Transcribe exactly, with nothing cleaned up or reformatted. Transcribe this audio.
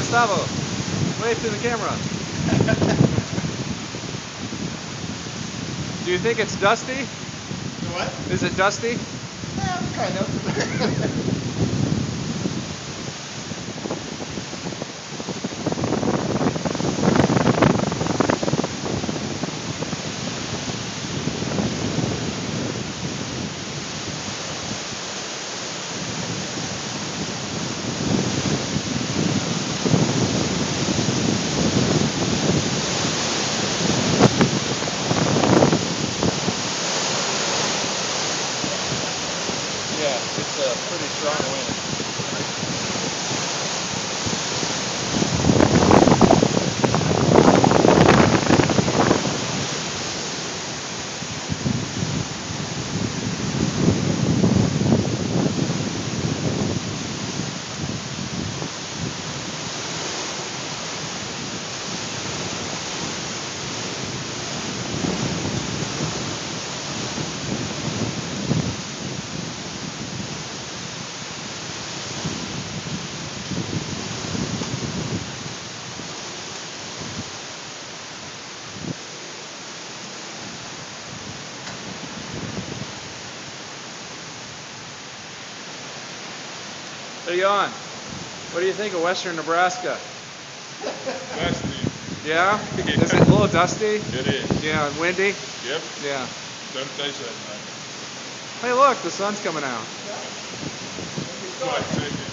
Gustavo, wave to the camera. Do you think it's dusty? The what? Is it dusty? Yeah, kind of. Yeah, it's a pretty strong wind. Hey, Jan, what do you think of western Nebraska? Dusty. Yeah? Is it a little dusty? It is. Yeah, and windy? Yep. Yeah. Don't taste that much. Hey, look, the sun's coming out. It's like taking